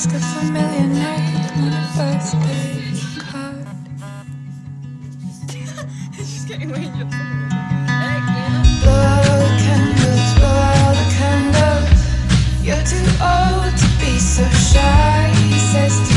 just a familiar name on a birthday card. It's just getting weird. Blow all the candles, blow all the candles. You're too old to be so shy, he says to